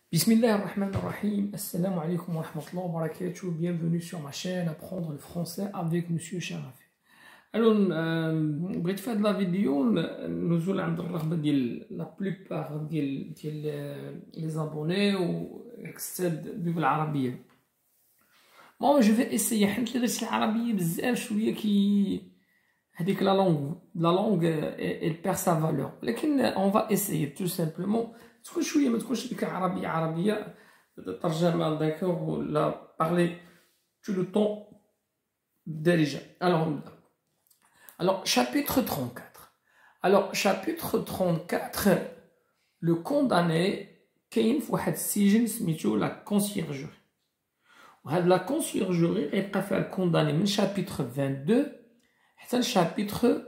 Bismillahirrahmanirrahim. Assalamu alaikum wa rahmatullahi wa barakatuh. Bienvenue sur ma chaîne Apprendre le français avec Monsieur Sharafi. Alors, بغيت في هذه la vidéo نزول عند الرغبة ديال la plupart ديال les abonnés و اكستاد بالعربية. Bon, je vais essayer. حيت اللي درت العربية بزاف شوية كي هذيك la langue elle perd sa valeur. لكن on va essayer tout simplement. تكون شويه ما تكونش ديك عربيه ترجمه داكوغ ولا بارلي tout le temps déjà. Alors chapitre 34. Alors chapitre 34 le condamné كاين في واحد السجن سميتو لا كونسيرجوري. وهاد لا كونسيرجوري غيبقى فيها الكونداني من شابيتر 22 حتى لشابيتر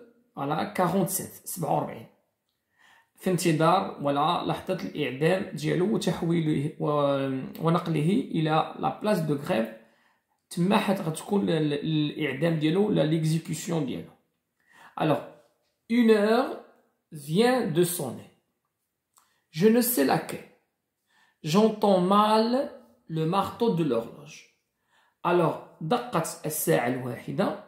47 في انتظار لحظة الإعدام ديالو وتحويله ونقله إلى لا بلاص دو غريف. تما حتى غتكون الإعدام ديالو ولا ليكزيكسيون ديالو. Alors, une heure vient de sonner. Je ne sais laquelle. J'entends mal le marteau de l'horloge. Alors, دقت الساعة الواحدة.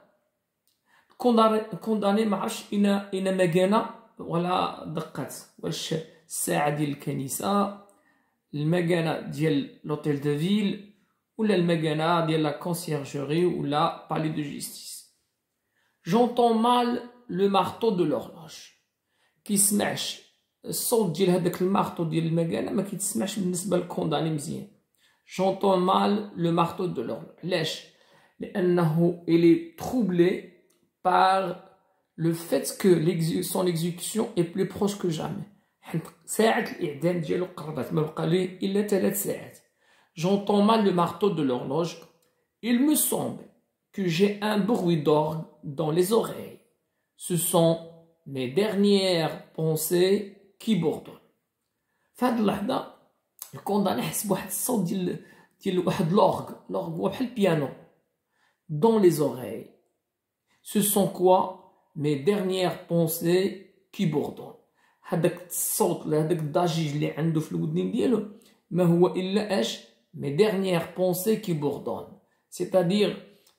كونداني معرفش إنا مكانة ولا دقت واش الساعة ديال الكنيسة المكانة ديال لوتيل دو فيل ولا المكانة ديال لا كونسيرجوري ولا بالي دو جيستيس. جونطون مال لو مارتو دو لورلوج. كيسمعش الصوت ديال هذاك المارتو ديال المكانة ما كيتسمعش بالنسبة للكونداني مزيان. جونطون مال لو مارتو دو لورلوج. علاش؟ لأنه إلي تروبلي par le fait que son exécution est plus proche que jamais. ساعة الإعدام ديالو قربت ما بقى ليه إلا 3 ساعات. J'entends mal le marteau de l'horloge. Il me semble que j'ai un bruit d'orgue dans les oreilles. Ce sont mes dernières pensées qui bourdonnent. في هاد اللحظة الكونداني حس بواحد الصوت ديال واحد لورغ هو بحال البيانو dans les oreilles. Ce sont quoi mes dernières pensées qui bourdonnent. هذاك الصوت ولا هذاك الضجيج اللي عنده في الودنين ديالو ما هو الا اش mes dernières pensées qui bourdonnent. C'est-à-dire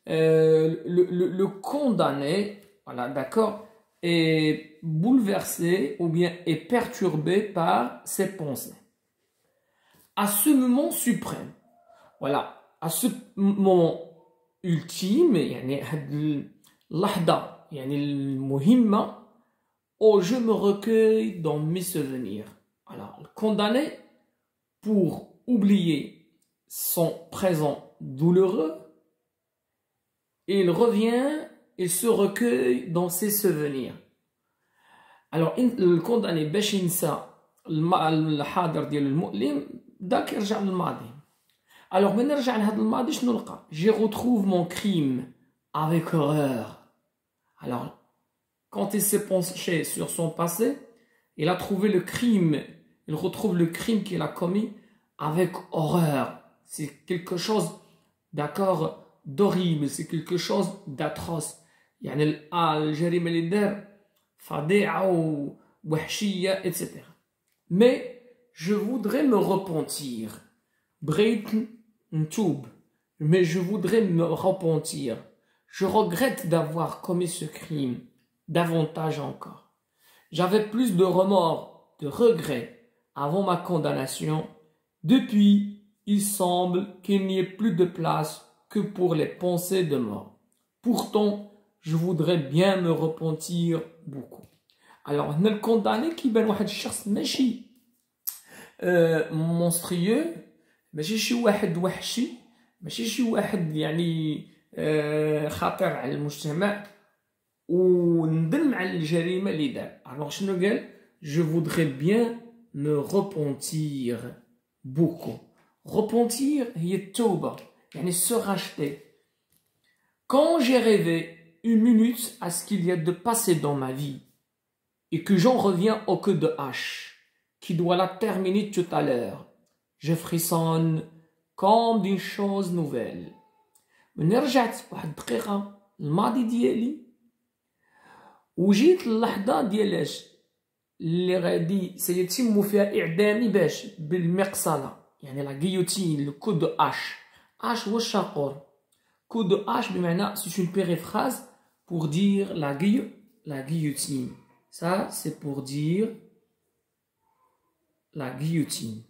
le condamné, voilà, d'accord, est bouleversé ou bien est perturbé par ses pensées. À ce moment suprême, voilà, à ce moment ultime, يعني هاد اللحظة يعني المهمة où je me recueille dans mes souvenirs. Alors, le condamné, pour oublier son présent douloureux, il revient, il se recueille dans ses souvenirs. Alors, le condamné باش ينسى الحاضر ديال المؤلم داك يرجع للماضي. Alors, من نرجع لهذا الماضي شنو نلقى؟ Je retrouve mon crime avec horreur. Alors, quand il s'est penché sur son passé, il a trouvé le crime, il retrouve le crime qu'il a commis avec horreur. C'est quelque chose, d'accord, d'horrible, c'est quelque chose d'atroce. يعني الجريمة اللي دار فظيعة ووحشية, etc. Mais je voudrais me repentir. بغيت نتوب. Mais je voudrais me repentir. Je regrette d'avoir commis ce crime, davantage encore. J'avais plus de remords, de regrets avant ma condamnation. Depuis, il semble qu'il n'y ait plus de place que pour les pensées de mort. Pourtant, je voudrais bien me repentir beaucoup. Alors, on a le condamné qui ben واحد الشخص ماشي monstrueux, ماشي شي واحد وحشي, ماشي شي واحد يعني خطر على المجتمع وندم على الجريمة اللي دار. alors شنو قال؟ je voudrais bien me repentir beaucoup. repentir هي التوبة يعني se racheter. quand j'ai rêvé une minute à ce qu'il y a de passé dans ma vie et que j'en reviens au queue de hache qui doit la terminer tout à l'heure, je frissonne comme d'une chose nouvelle. من رجعت واحد الدقيقة الماضي ديالي وجيت اللحظة ديالاش اللي غادي سيتم فيها إعدامي باش بالمقصلة يعني la guillotine, le coup de hache. Hache هو الشاقور. Coup de hache بمعنى c'est une périphrase pour dire la guillotine. Ça c'est pour dire la guillotine.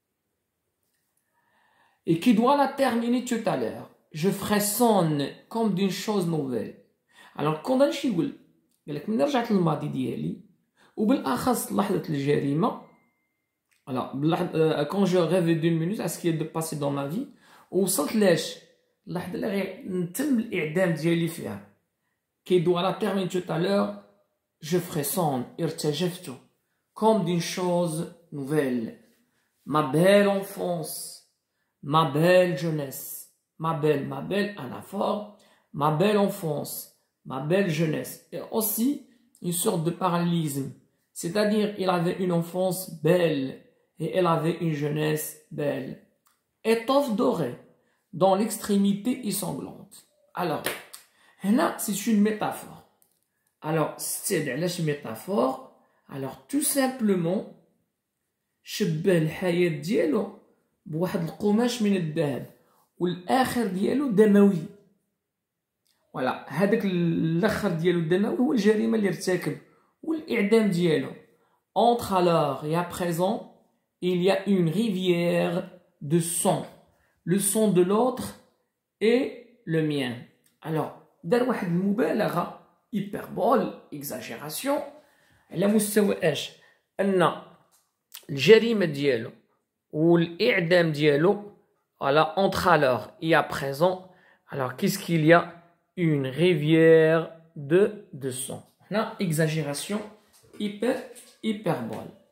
Et qui doit la terminer tout à l'heure. Je frissonne comme d'une chose nouvelle. Alors كون هادشي يقول قالك من رجعت للماضي ديالي وبالاخص لحظه الجريمه. Alors quand je rêve d'une minute à ce qui est de passer dans ma vie ووصلت لاش اللحظه اللي غنتم الاعدام ديالي فيها. Qui doit la terminer tout à l'heure. Je frissonne ارتجفت comme d'une chose nouvelle. Ma belle enfance. Ma belle jeunesse, ma belle anaphore, ma belle enfance, ma belle jeunesse. Et aussi une sorte de parallélisme. C'est-à-dire, il avait une enfance belle et elle avait une jeunesse belle. Étoffe dorée, dans l'extrémité sanglante. Alors, là, c'est une métaphore. Alors, c'est une métaphore. Alors, tout simplement, شبه الحياة ديالو بواحد القماش من الذهب والاخر ديالو دموي. فوالا هذاك الاخر ديالو الدموي هو الجريمه اللي ارتكب والاعدام ديالو. Entre alors et à présent il y a une rivière de sang, le sang de l'autre et le mien. Alors دار واحد المبالغه hyperbole exagération على مستوى اش ان الجريمه ديالو والإعدام ديالو. Voilà, entre alors et à présent. Alors, qu'est-ce qu'il y a? Une rivière de sang. Là, exagération, hyperbole.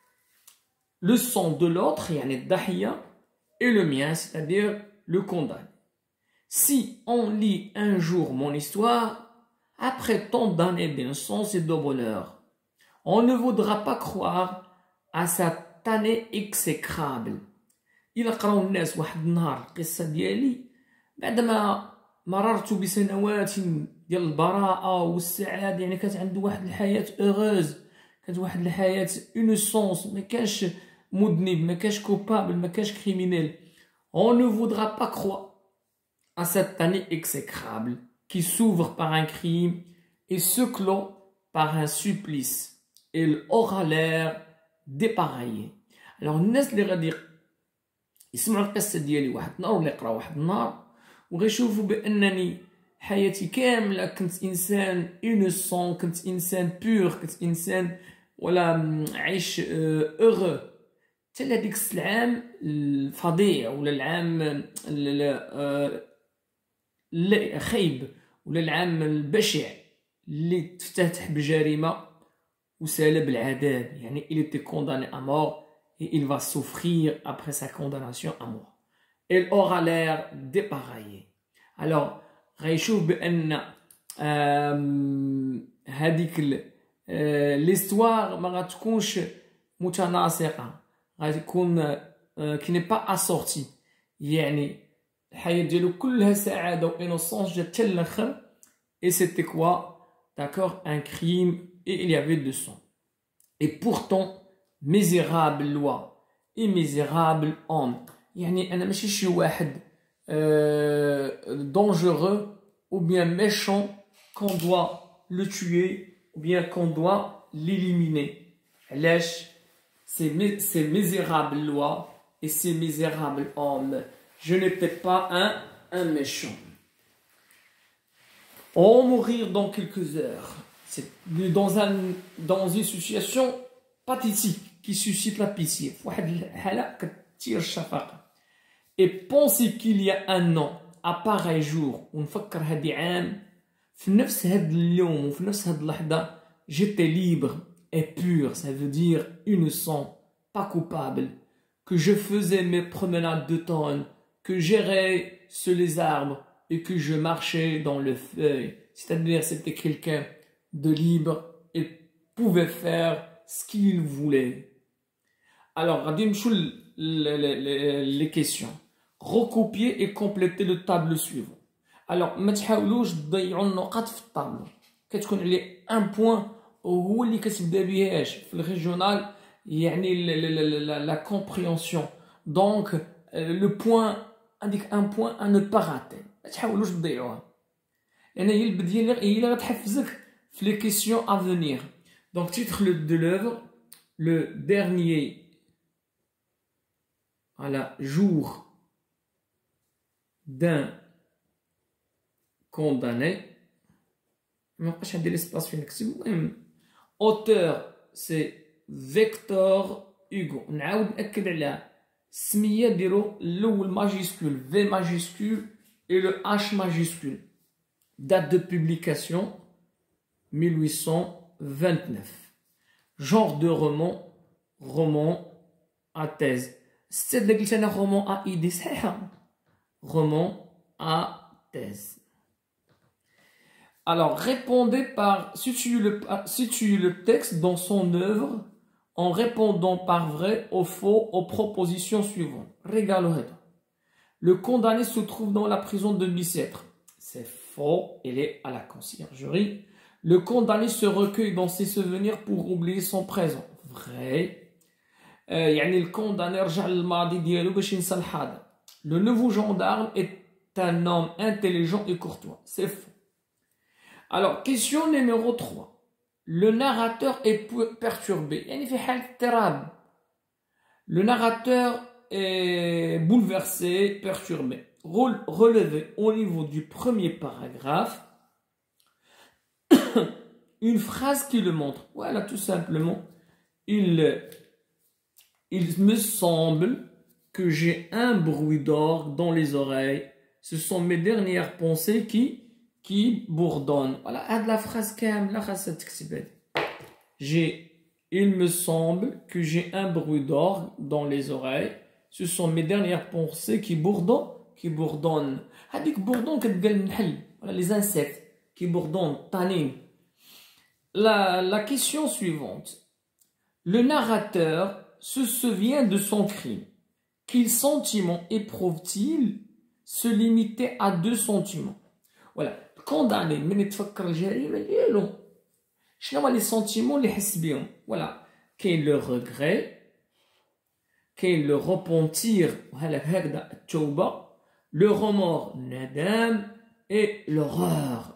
Le sang de l'autre, yani Dahiya, et le mien, c'est-à-dire le condamné. Si on lit un jour mon histoire, après tant d'années d'innocence et de bonheur, on ne voudra pas croire à cette année exécrable. إلا قراو الناس واحد النهار القصة ديالي بعدما مررت بسنوات ديال البراءة والسعادة. يعني كانت عنده واحد الحياة اوغوز، كانت واحد الحياة انوسونس، ما كانش مذنب، ما كانش كوبابل، ما كانش كريمينيل. On ne voudra pas croire à cette année exécrable qui s'ouvre par un crime et se clôt par un supplice. Elle aura l'air dépareillée. Alors الناس اللي غادي يسمعوا القصه ديالي واحد النهار ولا يقراو واحد النهار وغيشوفوا بانني حياتي كامله كنت انسان انوسون، كنت انسان بور، كنت انسان ولا عايش اوغو، حتى لهاديك العام الفظيع ولا العام الخايب ولا العام البشع اللي تفتتح بجريمه وسال بالعذاب. يعني il était condamné à mort et il va souffrir après sa condamnation à mort. Elle aura l'air dépareillée. Alors غيشوف بان هذيك l'histoire ما غتكونش متناسقه، غتكون كي ني با اسورتي. يعني الحياه ديالو كلها سعاده وانوسونس جات حتى الاخر. et c'était quoi? D'accord, un crime et il y avait du sang. Et pourtant misérable loi et misérable homme. يعني أنا ماشي شي واحد dangereux ou bien méchant qu'on doit le tuer ou bien qu'on doit l'éliminer. علاش؟ c'est misérable loi et c'est misérable homme. Je n'étais pas un méchant. On va mourir dans quelques heures. C'est dans une situation pathétique qui suscite la pitié. Et penser qu'il y a un an à pareil jour ونفكر هادي عام في نفس هاد اليوم وفي نفس هاد اللحظة j'étais libre et pur, ça veut dire innocent, pas coupable, que je faisais mes promenades d'automne, que j'errais sur les arbres et que je marchais dans le feuille. C'est-à-dire c'était quelqu'un de libre et pouvait faire ce qu'il voulait. Alors, غادي نمشيو les questions. Recopier et compléter le tableau suivant. Alors, ما تحاولوش تضيعوا النقاط في الطابلو. كتكون عليه ان بوين وهو اللي كتبدا بيهاش في الريجيونال. يعني لا كومبريونسيون Donc, le point, un point à ne pas rater. ما تحاولوش تضيعوها. لأن هي البدية اللي غتحفزك في les questions à venir. Donc, titre de l'œuvre, le dernier jour d'un condamné. مابقاش عندي l'espace فين نكتب. المهم auteur c'est Victor Hugo. نعاود نأكد على السمية ديرو الأول majuscule V majuscule et le H majuscule. Date de publication 1829. Genre de roman à thèse. C'est un roman à idée, c'est roman à thèse. Alors, répondez par, situez le texte dans son œuvre en répondant par vrai ou faux aux propositions suivantes. Regardez. Le condamné se trouve dans la prison de Bicêtre. C'est faux, il est à la conciergerie. Le condamné se recueille dans ses souvenirs pour oublier son présent. Vrai. يعني الكونداني رجع للماضي ديالو باش ينسى الحاضر. Le nouveau gendarme est un homme intelligent et courtois. C'est faux. Alors, question numéro 3. Le narrateur est perturbé. يعني في حالة اضطراب. Le narrateur est bouleversé, perturbé. Relevé au niveau du premier paragraphe une phrase qui le montre. Voilà, tout simplement. Il me semble que j'ai un bruit d'orgue dans les oreilles. Ce sont mes dernières pensées qui bourdonnent. Voilà, la phrase il me semble que j'ai un bruit d'orgue dans les oreilles. Ce sont mes dernières pensées qui bourdonnent. هذيك bourdon كتقال النحل. Voilà, les insectes qui bourdonnent, tannin. La question suivante. Le narrateur se souvient de son crime. Quel sentiment éprouve-t-il? Se limiter à 2 sentiments. Voilà. Condamné, من يتفكر الجريمة ديالو. شنو هما les sentiments اللي يحس بهم؟ Voilà. كاين le regret, كاين le repentir, هكذا التوبة, le remords, nadam, et l'horreur.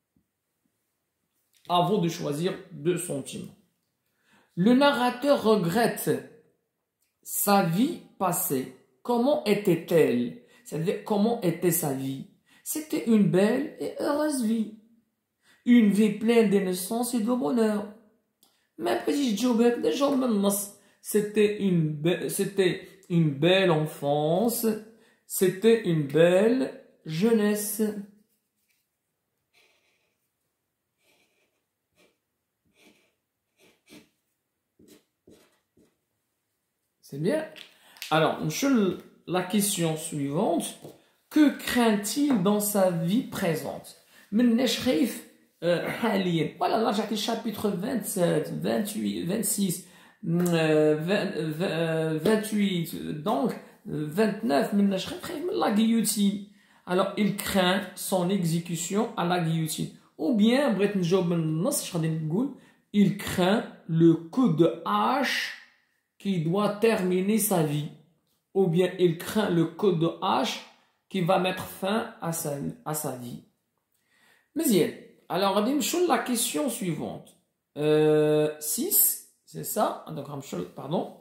À vous de choisir 2 sentiments. Le narrateur regrette sa vie passée. Comment était-elle? C'est-à-dire, comment était sa vie? C'était une belle et heureuse vie. Une vie pleine d'innocence et de bonheur. Mais petit Jobek, déjà, c'était une belle enfance. C'était une belle jeunesse. C'est bien. Alors, la question suivante. Que craint-il dans sa vie présente? Voilà, là j'ai chapitre 27, 28, 26, 28, donc 29, la guillotine. Alors, il craint son exécution à la guillotine. Ou bien, il craint le coup de hache qui doit terminer sa vie. Ou bien, il craint le coup de hache qui va mettre fin à sa vie. Mais alors, la question suivante. 6, c'est ça. Donc, pardon.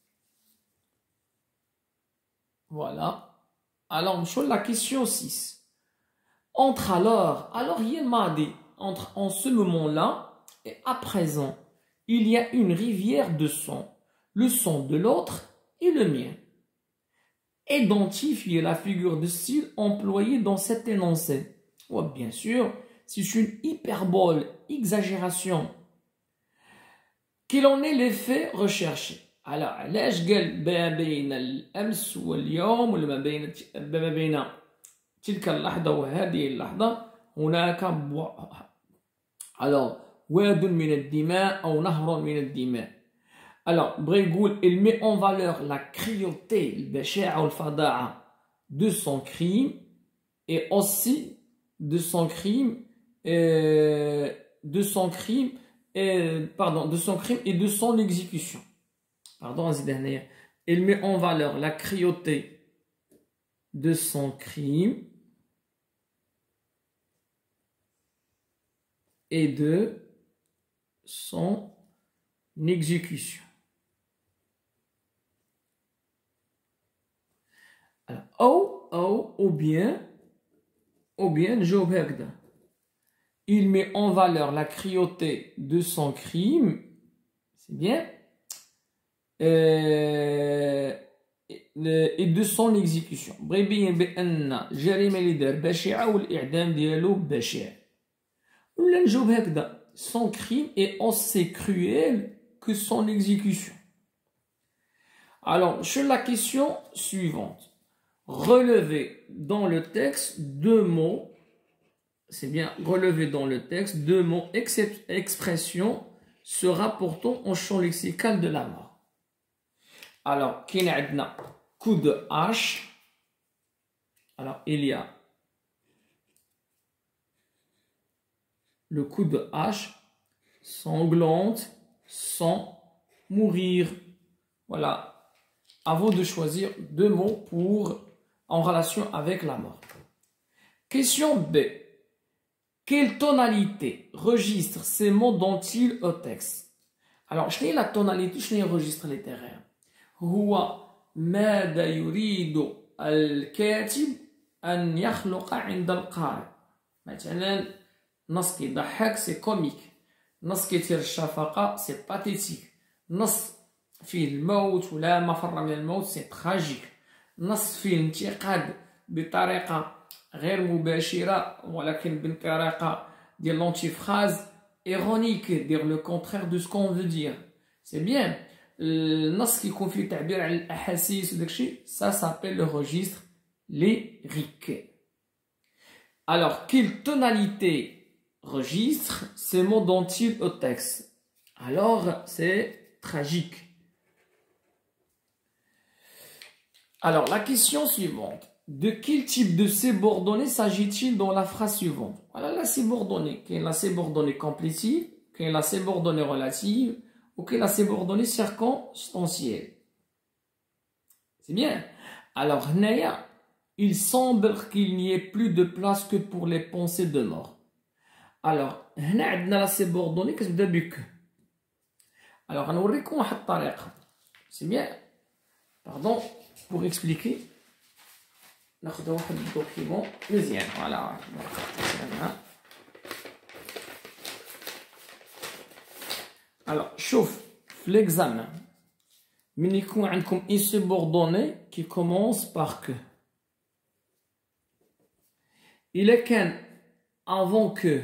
Voilà. Alors, la question 6. Alors, il m'a dit, en ce moment-là et à présent, il y a une rivière de sang. Le sang de l'autre et le mien. Identifier la figure de style employée dans cet énoncé. Ouais, bien sûr, c'est une hyperbole, exagération. Quel en est l'effet recherché? Alors, علاش قال ما بين الأمس واليوم ولا ما بين تلك اللحظة وهذه اللحظة هناك alors واد من الدماء أو نهر من الدماء. Alors, Brégoul, il met en valeur la cruauté, le bashar ou le fada'a de son crime et aussi de son crime et de son crime et de son exécution. Pardon, il met en valeur la cruauté de son crime et de son exécution. Alors, ou bien, الجواب هكذا. Il met en valeur la cruauté de son crime, c'est bien, et de son exécution. بغى يبين بأن الجريمة اللي دار بشعة والإعدام ديالو بشع. ولا نجاوب هكذا. Son crime est aussi cruel que son exécution. Alors, sur la question suivante, relevez dans le texte deux mots, c'est bien, relever dans le texte deux mots, expressions se rapportant au champ lexical de la mort. Alors, qu'il y a coup de hache, alors il y a le coup de hache, sanglante, sans mourir. Voilà. À vous de choisir deux mots en relation avec la mort. Question B. Quelle tonalité registre ces mots dont-il au texte? Alors, je la tonalité, je le registre littéraire. هو ماذا يريد الكاتب أن يخلق عند القارئ. مثلا نص كيضحك سي كوميك، نص كيثير الشفقة سي باتيتيك، نص فيه الموت ولا مفر من الموت سي تراجيك، نص فيه الانتقاد بطريقة غير مباشرة ولكن بطريقة ديال l'antiphrase ironique, dire le contraire de ce qu'on veut dire. C'est bien. النص كيكون فيه تعبير عن الأحاسيس وداكشي، ça s'appelle le registre lyrique. Alors, quelle tonalité registre ces mots dont-il au texte? Alors, c'est tragique. Alors, la question suivante. De quel type de subordonné s'agit-il dans la phrase suivante? Voilà la subordonnée. Quelle est la subordonnée complétive? Quelle est la subordonnée relative? Ou quelle est la subordonnée circonstancielle? C'est bien. Alors, il semble qu'il n'y ait plus de place que pour les pensées de mort. Alors, هنا عندنا la subordonnée كتبدا بك. Alors, غنوريكم واحد الطريقة. C'est bien. Pardon, pour expliquer. ناخذ واحد الدوكيمون مزيان. Voilà. Alors, شوف في l'examen. من يكون عندكم une subordonnée qui commence par que. Il est qu'un avant que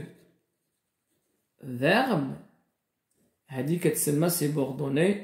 verbe هذه كتسمى subordonnée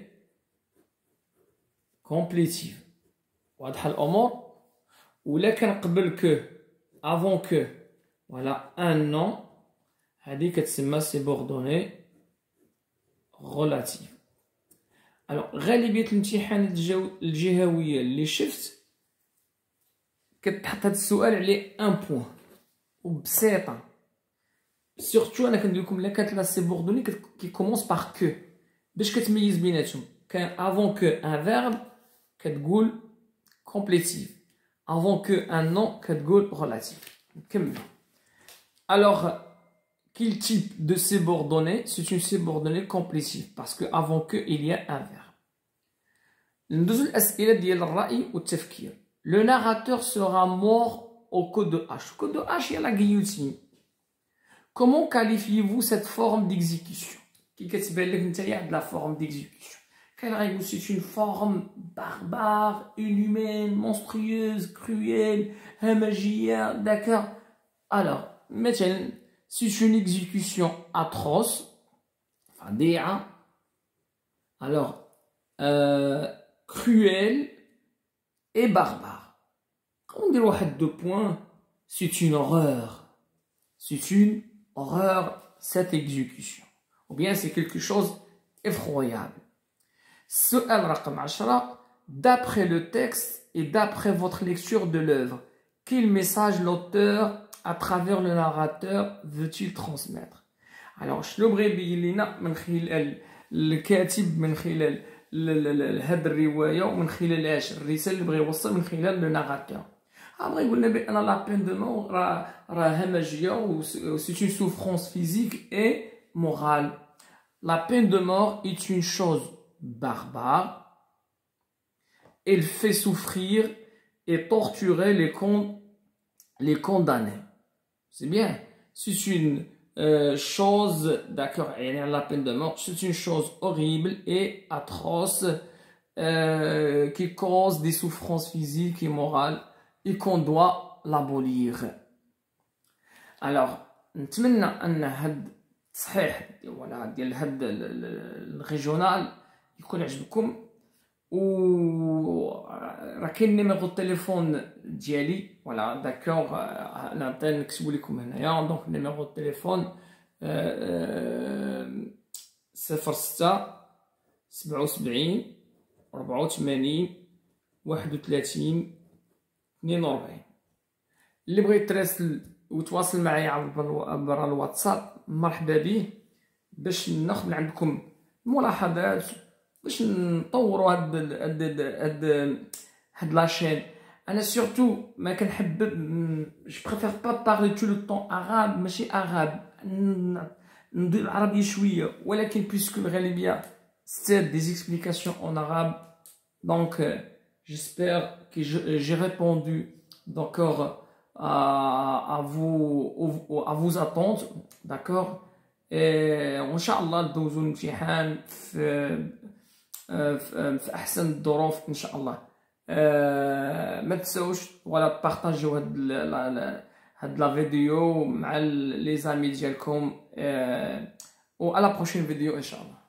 complétive. واضحة الأمور؟ ولكن قبل que avant que voilà un nom هذه كتسمى subordonnée relative. Alors غالبية الامتحانات الجهوية اللي شفت كتحط هذا السؤال عليه ان بوين وبسيطة. سورتو انا كندير لكم لا كانت لا سيبوردوني كي كومونس باغ كو باش كتميز بيناتهم. كان افون كو ان فيرب كتقول كومبليتيف، افون كو ان نون كتقول ريلاتيف. نكمل. Alors, quel type de subordonnée? C'est une subordonnée complétive parce que avant que il y a un verbe. ندوزو الأسئلة ديال الرأي والتفكير. Le narrateur sera mort au coup de hache. Coup de hache, il y a la guillotine. Comment qualifiez-vous cette forme d'exécution? Qui كتبان لك نتايا de la forme d'exécution? C'est une forme barbare, inhumaine, monstrueuse, cruelle, hamagia, d'accord? Alors, مثلا c'est une exécution atroce, فظيعة. Alors, cruelle et barbare. On dit واحد deux points, c'est une horreur. C'est une horreur, cette exécution. Ou bien c'est quelque chose effroyable. سؤال رقم 10. D'après le texte et d'après votre lecture de l'œuvre, quel message l'auteur à travers le narrateur veut-il transmettre? Alors, شنو بغى يبين لنا من خلال الكاتب من خلال هاد الروايه ومن خلال الرساله اللي بغى يوصل من خلال لو ناراتور. بغى يقول لنا بان لا بين دو مور راه همجيه و سي اون سوفرونس فيزيك اي مورال. La peine de mort est une chose barbare. Elle fait souffrir et torturer les condamnés. C'est bien. C'est une chose, d'accord, la peine de mort, c'est une chose horrible et atroce qui cause des souffrances physiques et morales et qu'on doit l'abolir. Alors, نتمنى أن هاد التصحيح ديال هاد الريجونال يكون عجبكم. و راه كاين نيميرو التليفون ديالي فوالا داكوغ، انا نكتبو لكم هنايا. دونك نيميرو التليفون 06 77 84 31 42. اللي بغى يتراسل ويتواصل معايا عبر الواتساب مرحبا به، باش ناخذ من عندكم الملاحظات باش نطوروا هاد لاشين. انا سورتو ما كنحب جو بريفير با بارلي تو لو طون عرب، ماشي عرب، ندير العربيه شويه، ولكن بيسكو الغالبيه ستير دي زيكسبليكاسيون en arabe. Donc j'espère que j'ai répondu d'accord à vos attentes, d'accord. وان شاء الله ندوزو الامتحان في احسن الظروف ان شاء الله. ما تنساوش ولا بارطاجيو هاد لا فيديو مع لي زامي ديالكم. و على بروشين فيديو ان شاء الله.